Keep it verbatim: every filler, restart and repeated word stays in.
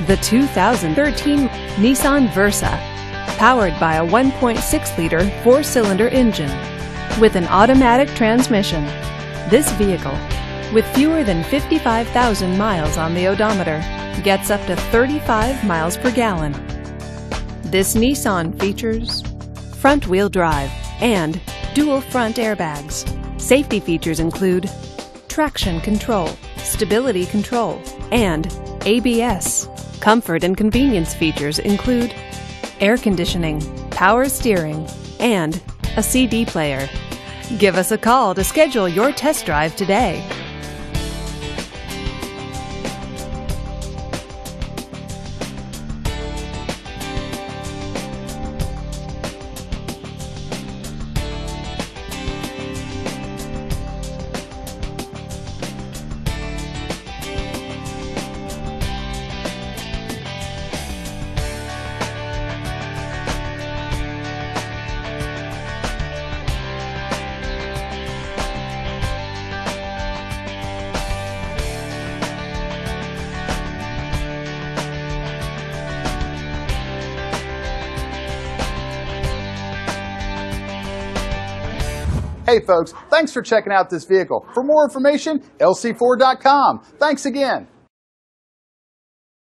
the two thousand thirteen Nissan Versa, powered by a one point six liter four-cylinder engine with an automatic transmission. This vehicle, with fewer than fifty-five thousand miles on the odometer, gets up to thirty-five miles per gallon. This Nissan features front-wheel drive and dual front airbags. Safety features include traction control, stability control, and A B S. Comfort and convenience features include air conditioning, power steering, and a C D player. Give us a call to schedule your test drive today. Hey folks, thanks for checking out this vehicle. For more information, L C four dot com. Thanks again.